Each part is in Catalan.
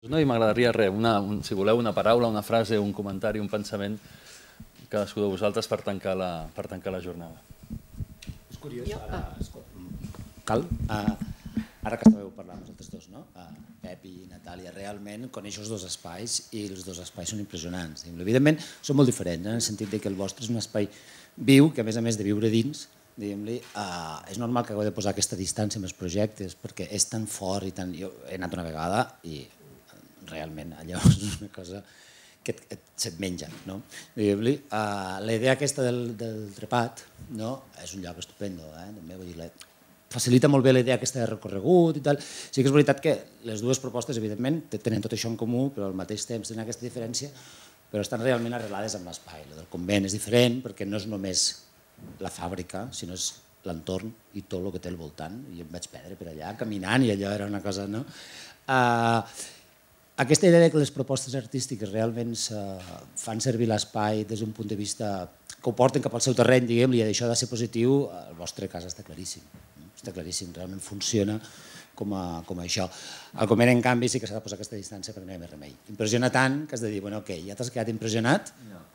No, i m'agradaria res, si voleu una paraula, una frase, un comentari, un pensament, cadascú de vosaltres per tancar la jornada. És curiós, ara que estàveu parlant vosaltres dos, no? Pep i Natàlia, realment coneixo els dos espais i els dos espais són impressionants. Evidentment són molt diferents, en el sentit que el vostre és un espai viu, que a més de viure dins, és normal que hagueu de posar aquesta distància amb els projectes perquè és tan fort i tan... Jo he anat una vegada i realment allò és una cosa que se't menja. La idea aquesta del trepat és un lloc estupendo, facilita molt bé la idea aquesta de recorregut i tal. Sí que és veritat que les dues propostes, evidentment, tenen tot això en comú, però al mateix temps tenen aquesta diferència, però estan realment arrelades amb l'espai. El del convent és diferent perquè no és només la fàbrica, sinó és l'entorn i tot el que té al voltant. Jo em vaig perdre per allà caminant i allò era una cosa... Aquesta idea que les propostes artístiques realment fan servir l'espai des d'un punt de vista que ho porten cap al seu terreny, diguem-li, i això ha de ser positiu, el vostre cas està claríssim. Està claríssim, realment funciona com a això. Al convent, en canvi, sí que s'ha de posar aquesta distància perquè no hi ha més remei. Impressiona tant que has de dir, bueno, ok, ja t'has quedat impressionat,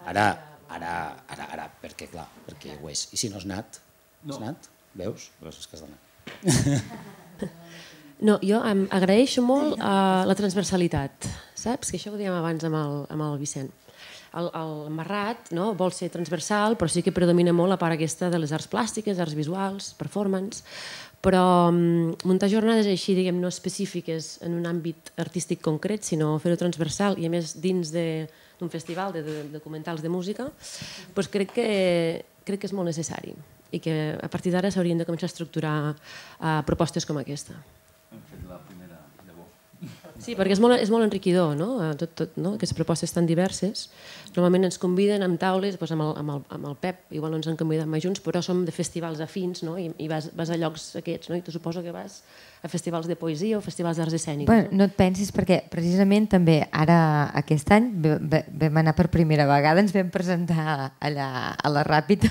ara, perquè clar, perquè ho és. I si no has anat? Has anat? Veus? És que has d'anar. No, jo em agraeixo molt la transversalitat, saps? Que això ho dèiem abans amb el Vicent. El Marrat vol ser transversal, però sí que predomina molt la part aquesta de les arts plàstiques, arts visuals, performance, però muntar jornades així, diguem, no específiques en un àmbit artístic concret, sinó fer-ho transversal i a més dins d'un festival de documentals de música, doncs crec que és molt necessari i que a partir d'ara s'haurien de començar a estructurar propostes com aquesta. Hem fet la primera llavor. Sí, perquè és molt enriquidor, aquestes propostes tan diverses. Normalment ens conviden amb taules, amb el Pep, igual no ens han convidat mai junts, però som de festivals afins i vas a llocs aquests, i tu suposo que vas a festivals de poesia o festivals d'arts escèniques. No et pensis, perquè precisament també ara aquest any vam anar per primera vegada, ens vam presentar allà a la Ràpita.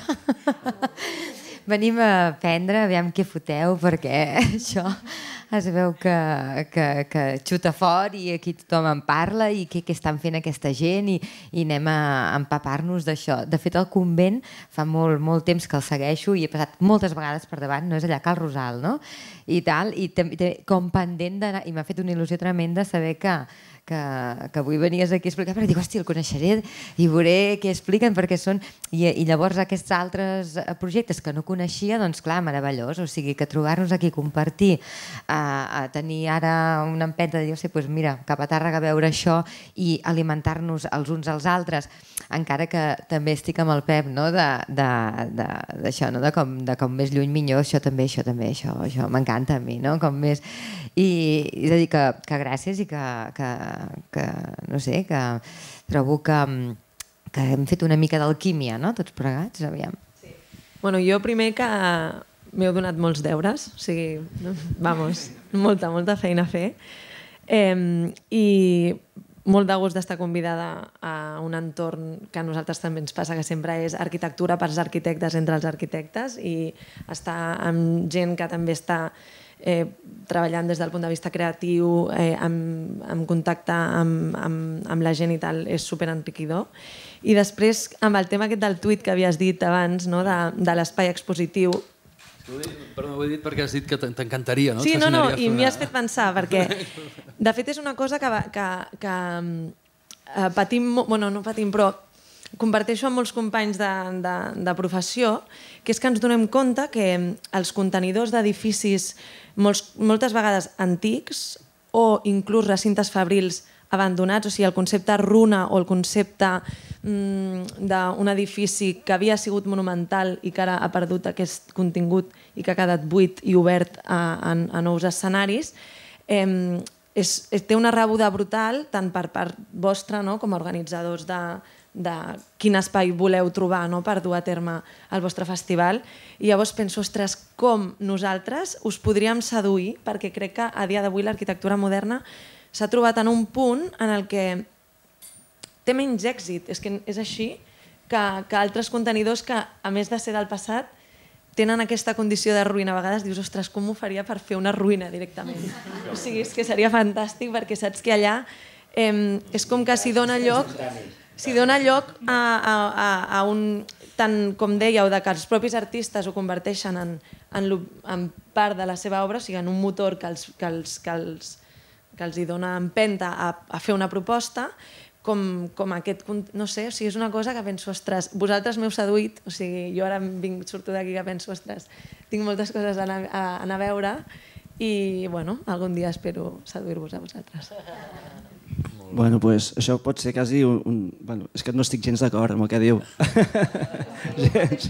Venim a aprendre, aviam què foteu, perquè això es veu que xuta fort i aquí tothom en parla i què estan fent aquesta gent i anem a empapar-nos d'això. De fet, el convent fa molt temps que el segueixo i he passat moltes vegades per davant, no és allà Cal Rosal, no? I tal, i com pendent d'anar, i m'ha fet una il·lusió tremenda saber que avui venies aquí a explicar, perquè dic, hòstia, el coneixeré i veuré què expliquen, perquè són... I llavors aquests altres projectes que no coneixia, doncs clar, meravellós, o sigui que trobar-nos aquí, compartir, a tenir ara una empenta de dir, doncs mira, cap a Tàrrega a veure això i alimentar-nos els uns als altres, encara que també estic amb el Pep, d'això, de com més lluny millor, això també, això m'encanta a mi, com més... I és a dir, que gràcies i que no sé, que trobo que hem fet una mica d'alquímia, no?, tots plegats, aviam. Bueno, jo primer que m'heu donat molts deures, o sigui, vamos, molta feina a fer, i molt de gust d'estar convidada a un entorn que a nosaltres també ens passa, que sempre és arquitectura pels arquitectes entre els arquitectes, i estar amb gent que també està treballant des del punt de vista creatiu, en contacte amb la gent i tal, és superenriquidor. I després, amb el tema aquest del tuit que havies dit abans, de l'espai expositiu... Però ho he dit perquè has dit que t'encantaria, no? Sí, no, i m'hi has fet pensar, perquè de fet és una cosa que patim, bueno, no patim, però comparteixo amb molts companys de professió, que és que ens donem compte que els contenidors d'edificis moltes vegades antics o inclús recintes fabrils abandonats, o sigui, el concepte runa o el concepte d'un edifici que havia sigut monumental i que ara ha perdut aquest contingut i que ha quedat buit i obert a nous escenaris, té una rebuda brutal tant per part vostra com a organitzadors de quin espai voleu trobar per dur a terme el vostre festival. I llavors penso, ostres, com nosaltres us podríem seduir, perquè crec que a dia d'avui l'arquitectura moderna s'ha trobat en un punt en el que té menys èxit, és que és així, que altres contenidors que, a més de ser del passat, tenen aquesta condició de ruïna, a vegades dius, ostres, com ho faria per fer una ruïna directament? O sigui, és que seria fantàstic perquè saps que allà és com que s'hi dona lloc a un... Tant com dèieu, que els propis artistes ho converteixen en part de la seva obra, o sigui, en un motor que els hi dona empenta a fer una proposta, com aquest... No sé, o sigui, és una cosa que penso, ostres, vosaltres m'heu seduït, o sigui, jo ara surto d'aquí que penso, ostres, tinc moltes coses a anar a veure i, bueno, algun dia espero seduir-vos a vosaltres. Bueno, doncs això pot ser quasi un... Bueno, és que no estic gens d'acord amb el que diu. Gens.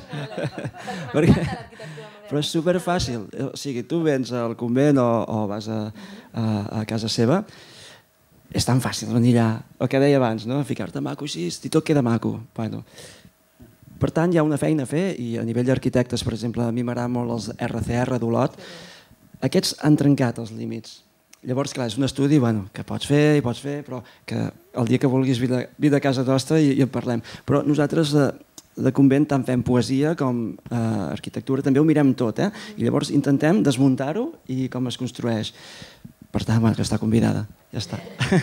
Però és superfàcil. O sigui, tu vens al convent o vas a casa seva, és tan fàcil venir allà, el que deia abans, no? Ficar-te maco així i tot queda maco. Bueno, per tant, hi ha una feina a fer i a nivell d'arquitectes, per exemple, a mi m'agrada molt els RCR d'Olot, aquests han trencat els límits. Llavors, clar, és un estudi que pots fer, però que el dia que vulguis vir a casa nostra i en parlem. Però nosaltres de convent tant fem poesia com arquitectura, també ho mirem tot, i llavors intentem desmuntar-ho i com es construeix. Per tant, que està convidada, ja està.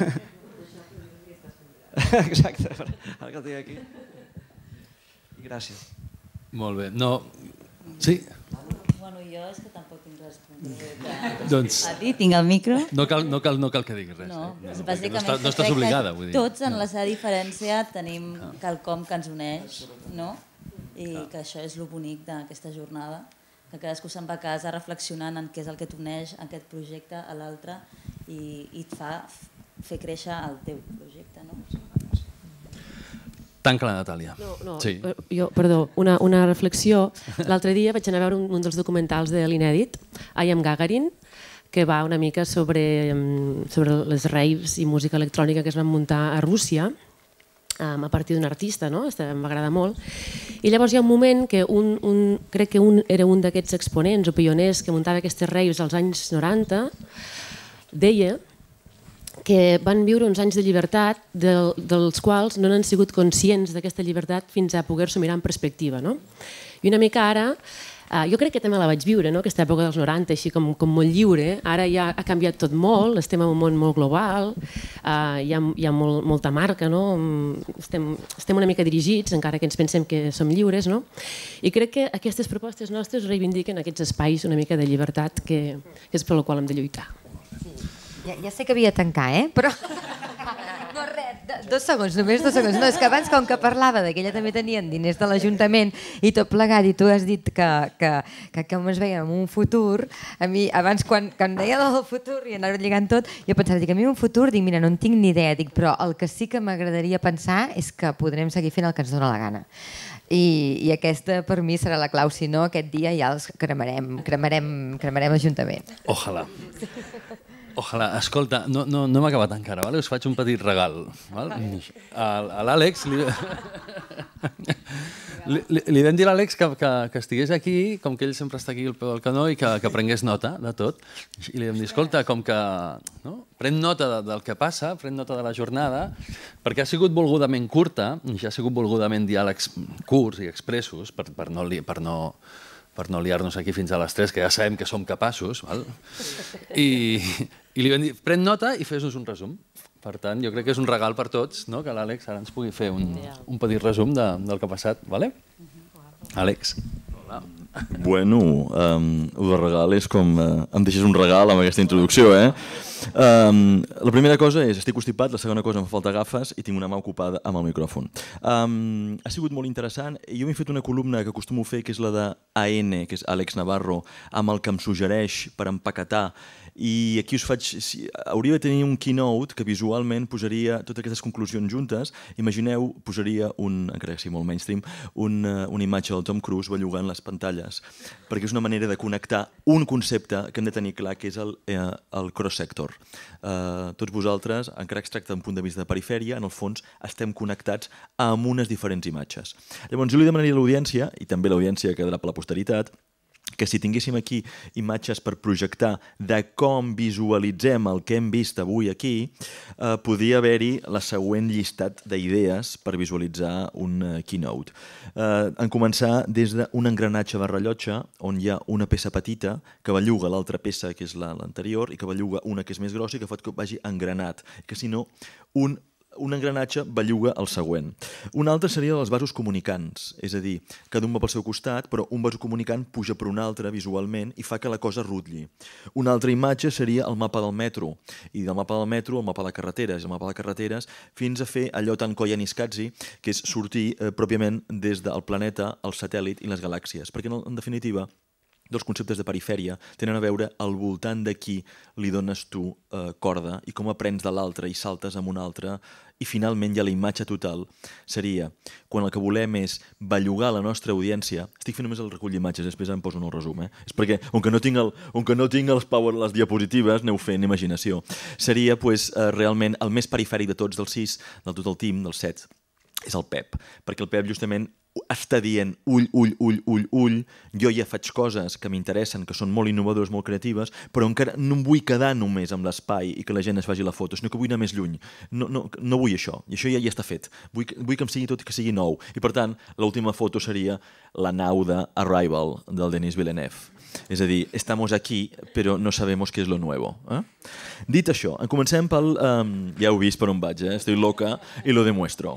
Exacte, ara que el tinc aquí. I gràcies. Molt bé. No... Sí? Bueno, jo és que tampoc tinc res a Doncs... A dir, tinc el micro. No cal que diguis res. No, bàsicament no estàs obligada, vull dir. Tots en la seva diferència tenim quelcom que ens uneix, no? I que això és lo bonic d'aquesta jornada, que cadascú se'n va a casa reflexionant en què és el que t'uneix aquest projecte a l'altre i et fa fer créixer el teu projecte, no? Tanca la Natàlia. No, perdó, una reflexió. L'altre dia vaig anar a veure un dels documentals de l'Inèdit, I Am Gagarin, que va una mica sobre les raves i música electrònica que es van muntar a Rússia a partir d'un artista, m'agrada molt. I llavors hi ha un moment que crec que era un d'aquests exponents o pioners que muntava aquestes raves als anys 90, deia que van viure uns anys de llibertat dels quals no n'han sigut conscients d'aquesta llibertat fins a poder-s'ho mirar en perspectiva. I una mica ara, jo crec que també la vaig viure, aquesta època dels 90, així com molt lliure. Ara ja ha canviat tot molt, estem en un món molt global, hi ha molta marca, estem una mica dirigits, encara que ens pensem que som lliures, i crec que aquestes propostes nostres reivindiquen aquests espais una mica de llibertat que és per la qual hem de lluitar. Ja sé que havia de tancar, però... No, res, 2 segons, només 2 segons. No, és que abans, com que parlava que ella també tenien diners de l'Ajuntament i tot plegat, i tu has dit que com es veia en un futur, a mi, abans, quan deia del futur i anava lligant tot, jo pensava que a mi en un futur, dic, mira, no en tinc ni idea, però el que sí que m'agradaria pensar és que podrem seguir fent el que ens dona la gana. I aquesta per mi serà la clau, si no aquest dia ja els cremarem l'Ajuntament. Ojalà. Ojalà. Escolta, no hem acabat encara, us faig un petit regal. A l'Àlex li vam dir a l'Àlex que estigués aquí, com que ell sempre està aquí al peu del canó, i que prengués nota de tot. I li vam dir, escolta, com que pren nota del que passa, pren nota de la jornada, perquè ha sigut volgudament curta, i ha sigut volgudament diàlegs curts i expressos, per no liar-nos aquí fins a les 3, que ja sabem que som capaços, i li vam dir, pren nota i fes-nos un resum. Per tant, jo crec que és un regal per tots, que l'Àlex ara ens pugui fer un petit resum del que ha passat. Àlex. Bueno, el de regal és com... Em deixes un regal amb aquesta introducció, La primera cosa és, estic constipat, la segona cosa, em falta gafes i tinc una mà ocupada amb el micròfon. Ha sigut molt interessant. Jo m'he fet una columna que acostumo a fer, que és la d'AN, que és Àlex Navarro, amb el que em suggereix per empaquetar. I aquí us faig... Hauria de tenir un keynote que visualment posaria totes aquestes conclusions juntes. Imagineu, posaria, encara que sigui molt mainstream, una imatge del Tom Cruise bellugant les pantalles, perquè és una manera de connectar un concepte que hem de tenir clar, que és el cross-sector. Tots vosaltres, encara que es tracta d'un punt de vista de perifèria, en el fons estem connectats amb unes diferents imatges. Llavors, jo li demanaria a l'audiència, i també l'audiència quedarà per la posteritat, que si tinguéssim aquí imatges per projectar de com visualitzem el que hem vist avui aquí, podria haver-hi la següent llistat d'idees per visualitzar un keynote. En començar des d'un engranatge de rellotge on hi ha una peça petita que belluga l'altra peça, que és l'anterior, i que belluga una que és més grossa i que fa que vagi engranat, que si no un engranatge belluga el següent. Un altre seria els vasos comunicants, és a dir, cada un va pel seu costat, però un vaso comunicant puja per un altre visualment i fa que la cosa rutlli. Una altra imatge seria el mapa del metro, i del mapa del metro el mapa de carreteres, el mapa de carreteres fins a fer allò tan Koyaanisqatsi, que és sortir pròpiament des del planeta, el satèl·lit i les galàxies, perquè en definitiva dels conceptes de perifèria tenen a veure al voltant de qui li dones tu corda i com aprens de l'altre i saltes amb un altre, i finalment ja la imatge total seria quan el que volem és bellugar la nostra audiència. Estic fent només el recull d'imatges, després em poso en el resum. És perquè, on que no tinc les diapositives, aneu fent imaginació. Seria realment el més perifèric de tots, dels 6, del tot el team, dels 7, és el Pep, perquè el Pep justament està dient ull, jo ja faig coses que m'interessen, que són molt innovadores, molt creatives, però encara no em vull quedar només amb l'espai i que la gent es faci la foto, sinó que vull anar més lluny. No vull això, i això ja està fet. Vull que em sigui tot i que sigui nou. I per tant, l'última foto seria la nau de Arrival del Denis Villeneuve. És a dir, estamos aquí, però no sabemos qué es lo nuevo. Dit això, comencem pel... Ja heu vist per on vaig, estoy loca i lo demuestro.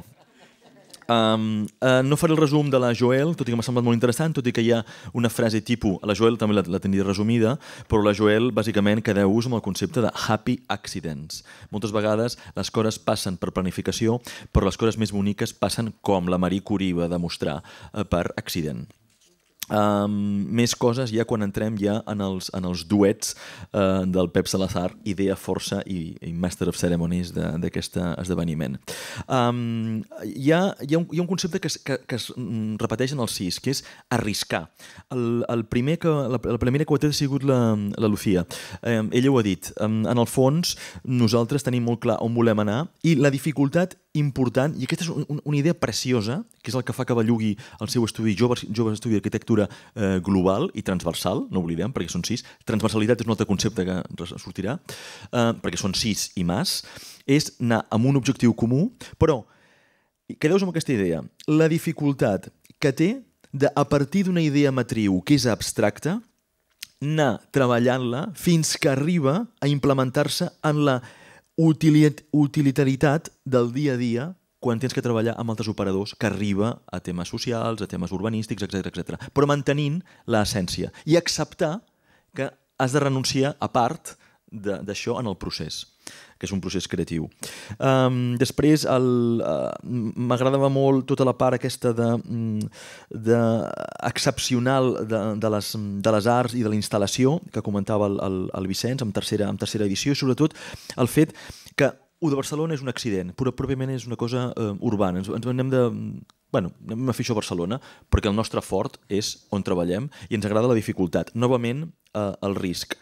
No faré el resum de la Joelle, tot i que m'ha semblat molt interessant, tot i que hi ha una frase tipus, la Joelle també la tenia resumida, però la Joelle bàsicament queda a ús amb el concepte de happy accidents. Moltes vegades les coses passen per planificació, però les coses més boniques passen com la Marie Curie va demostrar per accident. Més coses ja quan entrem ja en els duets del Pep Salazar, idea, força i Master of Ceremonies d'aquest esdeveniment. Hi ha un concepte que es repeteix en el 6, que és arriscar. La primera que ho ha ha sigut la Lucía. Ella ho ha dit. En el fons, nosaltres tenim molt clar on volem anar i la dificultat important, i aquesta és una idea preciosa, que és el que fa que bellugui el seu estudi, jove estudi d'arquitectura global i transversal, no oblidem, perquè són 6. Transversalitat és un altre concepte que sortirà, perquè són 6 i més, és anar amb un objectiu comú, però quedeu-vos amb aquesta idea, la dificultat que té de, a partir d'una idea matriu que és abstracta, anar treballant-la fins que arriba a implementar-se en la utilitaritat del dia a dia quan tens que treballar amb altres operadors que arriba a temes socials, a temes urbanístics, etc. Però mantenint l'essència i acceptar que has de renunciar a part d'això en el procés, que és un procés creatiu. Després m'agradava molt tota la part aquesta excepcional de les arts i de la instal·lació que comentava el Vicenç en tercera edició, i sobretot el fet que U de Barcelona és un accident, però pròpiament és una cosa urbana. Anem a fer això a Barcelona perquè el nostre fort és on treballem i ens agrada la dificultat. Novament, el risc.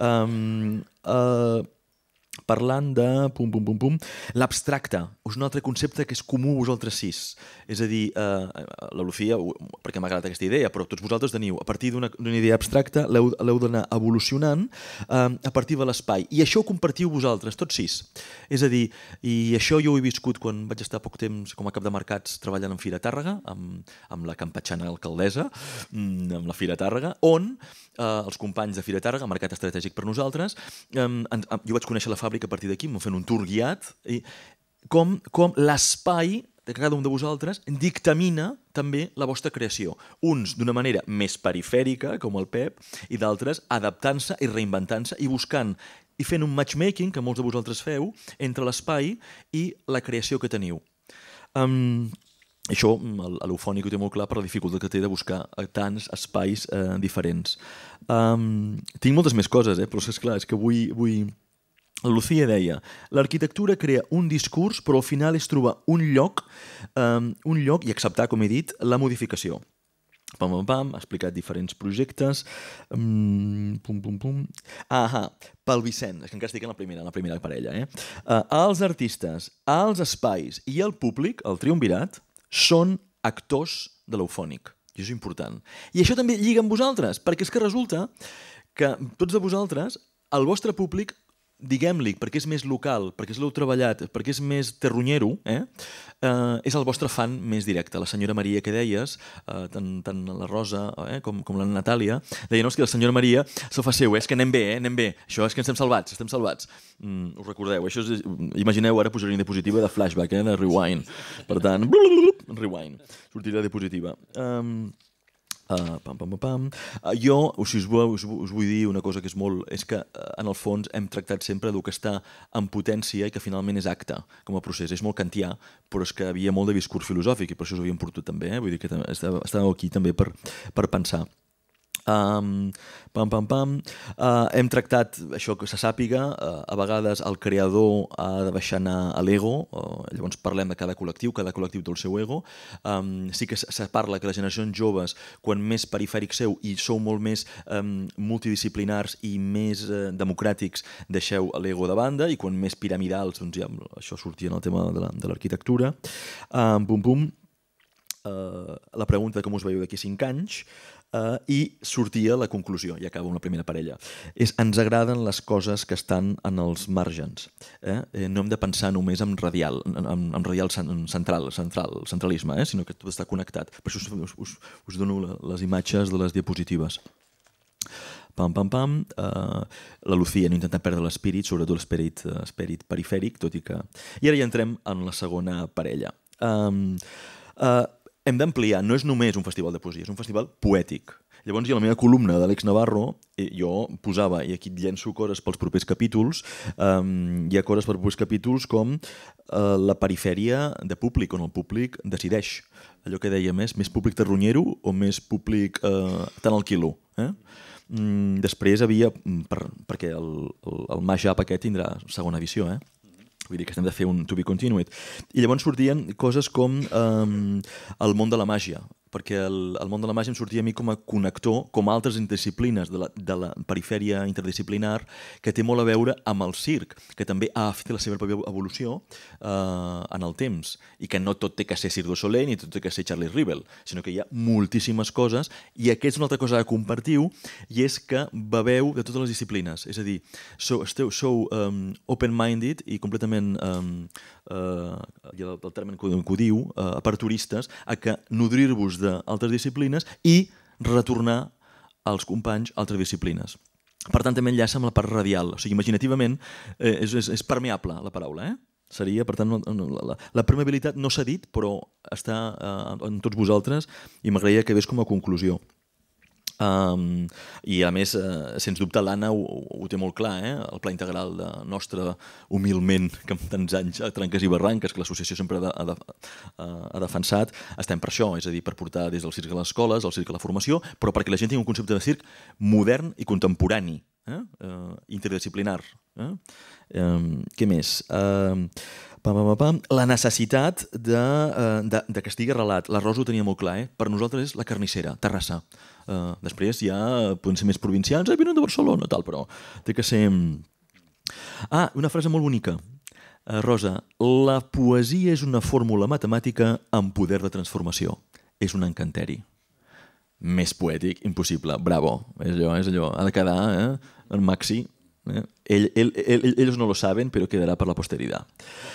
Parlant de l'abstracte, és un altre concepte que és comú a vosaltres 6. És a dir, la Lucía, perquè m'ha agradat aquesta idea, però tots vosaltres teniu, a partir d'una idea abstracta, l'heu d'anar evolucionant a partir de l'espai. I això ho compartiu vosaltres, tots 6. És a dir, i això jo ho he viscut quan vaig estar poc temps com a cap de mercats treballant en Fira Tàrrega, amb la campatxana alcaldessa, amb la Fira Tàrrega, on els companys de Fira Tàrrega, mercat estratègic per nosaltres, jo vaig conèixer la fàbrica a partir d'aquí, m'ho fent un tour guiat, i com l'espai de cada un de vosaltres dictamina també la vostra creació. Uns d'una manera més perifèrica, com el Pep, i d'altres adaptant-se i reinventant-se i buscant i fent un matchmaking, que molts de vosaltres feu, entre l'espai i la creació que teniu. Això, l'Eufònic ho té molt clar per la dificultat que té de buscar tants espais diferents. Tinc moltes més coses, però és clar, és que vull... La Lucía deia, l'arquitectura crea un discurs, però al final és trobar un lloc i acceptar, com he dit, la modificació. Ha explicat diferents projectes. Pel Vicent, és que encara estic en la primera parella. Els artistes, els espais i el públic, el triumvirat, són actors de l'Eufònic. I això és important. I això també lliga amb vosaltres, perquè és que resulta que tots de vosaltres, el vostre públic, diguem-li, perquè és més local, perquè l'heu treballat, perquè és més terronyero, és el vostre fan més directe. La senyora Maria que deies, tant la Rosa com la Natàlia, deien que la senyora Maria se'l fa seu, és que anem bé, això és que estem salvats. Us recordeu, això és, imagineu ara posar una diapositiva de flashback, de rewind. Per tant, rewind, sortirà diapositiva. Jo us vull dir una cosa que és que en el fons hem tractat sempre del que està en potència i que finalment és acte com a procés. És molt kantià, però és que havia molt de discurs filosòfic i per això us havíem portat també. Vull dir que estàveu aquí també per pensar. Hem tractat això que se sàpiga, a vegades el creador ha de deixar anar a l'ego, llavors parlem de cada col·lectiu té el seu ego. Sí que se parla que les generacions joves, quan més perifèrics i sou molt més multidisciplinars i més democràtics, deixeu l'ego de banda, i quan més piramidals, doncs ja això sortia en el tema de l'arquitectura. La pregunta de com us veieu d'aquí 5 anys, i sortia la conclusió, i acabo amb la primera parella. Ens agraden les coses que estan en els margens. No hem de pensar només en radial centralisme, sinó que tot està connectat. Per això us dono les imatges de les diapositives. La Lucía no intenta perdre l'esperit, sobretot l'esperit perifèric, tot i que... I ara ja entrem en la segona parella. Hem d'ampliar, no és només un festival de poesia, és un festival poètic. Llavors, a la meva columna d'Àlex Navarro, jo posava, i aquí et llenço coses pels propers capítols, hi ha coses per propers capítols com la perifèria de públic, on el públic decideix. Allò que dèiem, més públic terronyero o més públic tant al quilo. Després havia, perquè el mashup aquest tindrà segona edició, vull dir que estem de fer un to be continued. I llavors sortien coses com el món de la màgia, perquè el món de la màgia em sortia a mi com a connector, com altres disciplines de la perifèria interdisciplinar, que té molt a veure amb el circ, que també ha fet la seva pròpia evolució en el temps, i que no tot té que ser Cirque du Soleil ni tot té que ser Charlie Rivel, sinó que hi ha moltíssimes coses, i aquesta és una altra cosa que compartiu, i és que beveu de totes les disciplines. És a dir, sou open-minded i completament, el terme que ho diu, aperturistes, a que nodrir-vos d'altres disciplines i retornar als companys altres disciplines. Per tant, també enllaça amb la part radial. O sigui, imaginativament, és permeable la paraula, Seria, per tant, la permeabilitat no s'ha dit, però està en tots vosaltres, i m'agradaria que ves com a conclusió. I a més, sens dubte, l'Anna ho té molt clar, el pla integral nostre, humilment, que amb tants anys a trenques i barranques, que l'associació sempre ha defensat, estem per això, és a dir, per portar des del circ a les escoles, al circ a la formació, però perquè la gent tingui un concepte de circ modern i contemporani, interdisciplinar. Què més? La necessitat de que estigui arrelat. La Rosa ho tenia molt clar, per nosaltres és la carnissera, Terrassa. Després ja poden ser més provincians, venen de Barcelona, tal, però té que ser... Una frase molt bonica. Rosa, la poesia és una fórmula matemàtica amb poder de transformació. És un encanteri. Més poètic, impossible. Bravo. És allò. Ha de quedar en Maxi. Ellos no lo saben, però quedarà per la posteritat.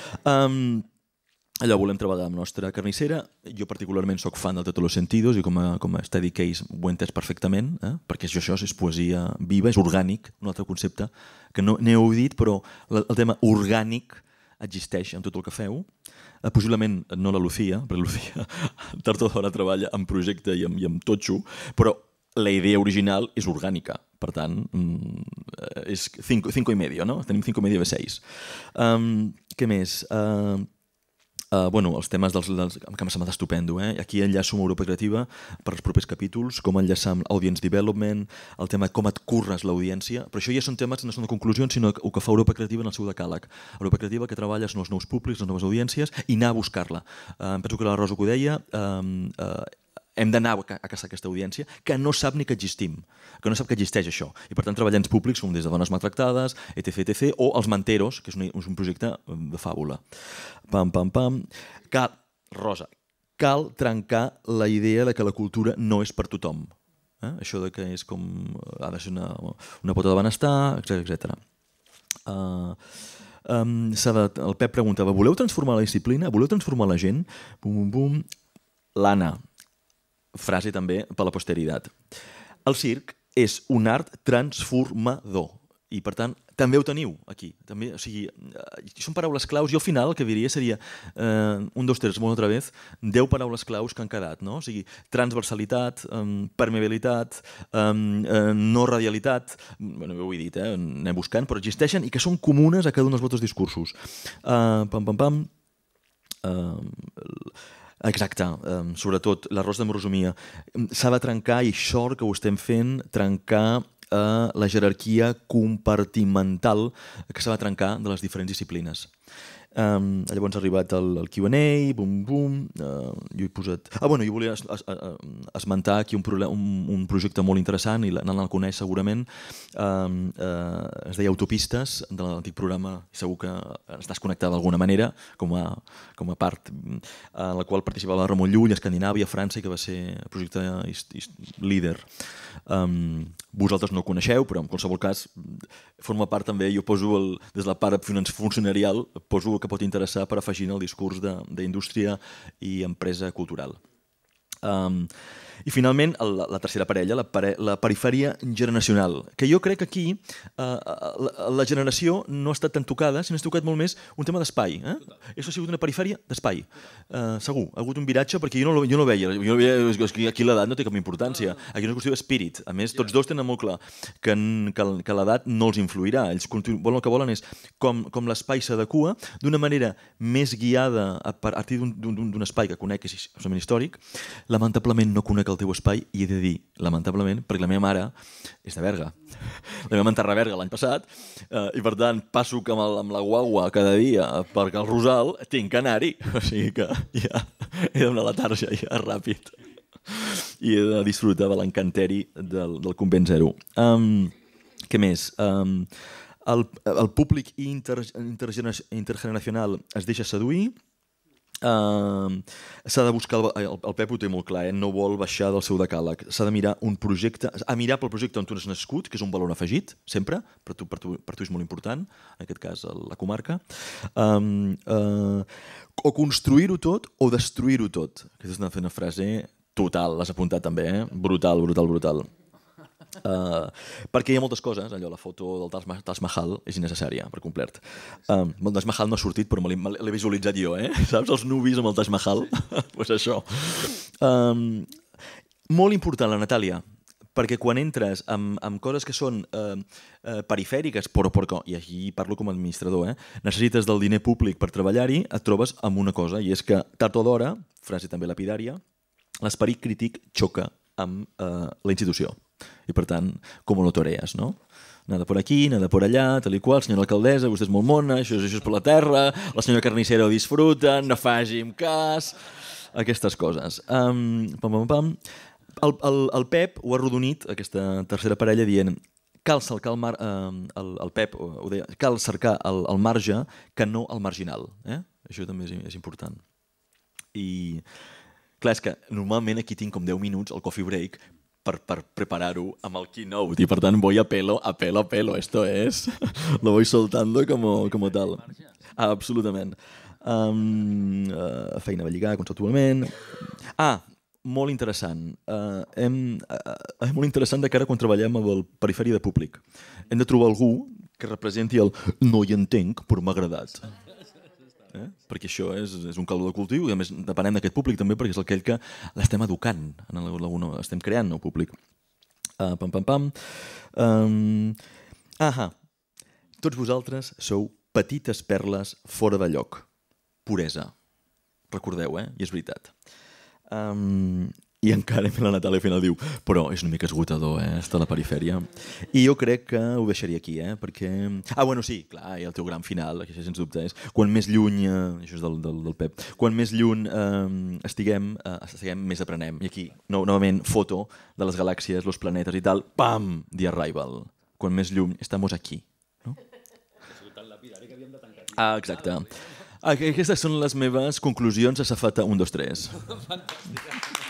Allò, volem treballar amb la nostra carnissera. Jo particularment soc fan de Tots los Sentidos i com a study case ho he entès perfectament, perquè això és poesia viva, és orgànic, un altre concepte que no n'heu dit, però el tema orgànic existeix en tot el que feu. Possiblement no la Lucía, perquè Lucía tard o d'hora treballa en projecte i amb totxo, però la idea original és orgànica. Per tant, és 5,5, no? Tenim 5,5 de 6. Què més? Els temes que m'ha semblat estupendo. Aquí enllaço amb Europa Creativa per als propers capítols, com enllaçar amb Audience Development, el tema de com et curres l'audiència. Però això ja són temes que no són de conclusions, sinó el que fa Europa Creativa en el seu decàleg. Europa Creativa que treballa són els nous públics, les noves audiències, i anar a buscar-la. Penso que la Rosa ho deia, hem d'anar a caçar aquesta audiència que no sap ni que existim, que no sap que existeix això. I per tant treballants públics com des de Dones Maltractades, etc, o els Manteros, que és un projecte de fàbula. Rosa, cal trencar la idea de que la cultura no és per tothom. Això de que és com... ha de ser una pota de benestar, etc. El Pep preguntava, voleu transformar la disciplina? Voleu transformar la gent? Bum, bum, bum. L'Anna, frase també per la posteritat. El circ és un art transformador i, per tant, també ho teniu aquí. També, o sigui, són paraules claus. Jo al final el que diria seria 1, 2, 3, molt altra vegada, 10 paraules claus que han quedat. No? O sigui, transversalitat, permeabilitat, no radialitat, bueno, ho he dit, anem buscant, però existeixen i que són comunes a cada un dels vostres discursos. Exacte, sobretot l'arròs de morosomia. S'ha de trencar, i això que ho estem fent, trencar la jerarquia compartimental que s'ha de trencar de les diferents disciplines. Llavors ha arribat el Q&A, bum, bum, jo he posat... Bueno, jo volia esmentar aquí un projecte molt interessant, i l'Anna el coneix segurament, es deia Autopistes, de l'antic programa, segur que estàs connectada d'alguna manera, com a part, en la qual participava Ramon Llull, Escandinàvia, França, i que va ser projecte líder. Vosaltres no ho coneixeu, però en qualsevol cas forma part també, jo poso des de la part funcionarial, poso que pot interessar per afegir el discurs d'indústria i empresa cultural. I finalment, la tercera parella, la perifèria generacional, que jo crec que aquí la generació no ha estat tan tocada, sinó ha tocat molt més un tema d'espai. Això ha sigut una perifèria d'espai. Segur, ha hagut un viratge perquè jo no veia. Aquí l'edat no té cap importància. Aquí és una qüestió d'espírit. A més, tots dos tenen molt clar que l'edat no els influirà. Ells el que volen és com l'espai s'adequa d'una manera més guiada a partir d'un espai que conec, que és absolutament històric. Lamentablement no conec el teu espai, i he de dir, lamentablement, perquè la meva mare és de Berga. La meva enterrar a Berga l'any passat, i per tant passo que amb la guagua cada dia perquè al Rosal tinc que anar-hi. O sigui que ja he de donar la tarja ja ràpid. I he de disfrutar de l'encanteri del Convent Zero. Què més? El públic intergeneracional es deixa seduir. S'ha de buscar, el Pep ho té molt clar, no vol baixar del seu decàleg, s'ha de mirar un projecte, mirar pel projecte on tu has nascut, que és un valor afegit, sempre, per tu és molt important, en aquest cas la comarca, o construir-ho tot o destruir-ho tot. Aquesta és una frase total, l'has apuntat també, brutal. Perquè hi ha moltes coses, allò, la foto del Taj Mahal és innecessària per complet. El Taj Mahal no ha sortit, però l'he visualitzat jo, saps? Els nubis amb el Taj Mahal, doncs això. Molt important, la Natàlia, perquè quan entres amb coses que són perifèriques, però i aquí parlo com a administrador, necessites del diner públic per treballar-hi, et trobes amb una cosa, i és que tard o d'hora, frase també lapidària, l'esperit crític xoca amb la institució. I per tant, com lo toreas, no? Nada por aquí, nada por allà, tal i qual, senyora alcaldessa, vostè és molt mona, això és per la terra, la senyora carnicera ho disfruta, no faci'm cas... Aquestes coses. El Pep ho ha arrodonit, aquesta tercera parella, dient cal cercar el Pep ho deia, cal cercar el marge que no el marginal. Això també és important. I clar, és que normalment aquí tinc com 10 minuts el coffee break per preparar-ho amb el keynote, i per tant voy a pelo, esto es, lo voy soltando como tal. Absolutament. Feina va lligar conceptualment. Molt interessant. Molt interessant de cara quan treballem amb el perifèria de públic. Hem de trobar algú que representi el no hi entenc, però m'ha agradat. Perquè això és un caldo de cultiu, i a més depenem d'aquest públic també, perquè és aquell que l'estem educant, estem creant el públic. Tots vosaltres sou petites perles fora de lloc. Puresa. Recordeu, i és veritat. I encara la Natàlia al final diu però és una mica esgotador, estar a la perifèria. I jo crec que ho deixaria aquí, perquè... bueno, sí, clar, i el teu gran final, que això sens dubte és, quan més lluny, això és del Pep, quan més lluny estiguem, més aprenem. I aquí, novament, foto de les galàxies, els planetes i tal, pam, The Arrival. Quan més lluny, estamos aquí. No? Exacte. Aquestes són les meves conclusions a Safata 1, 2, 3. Fantàstic.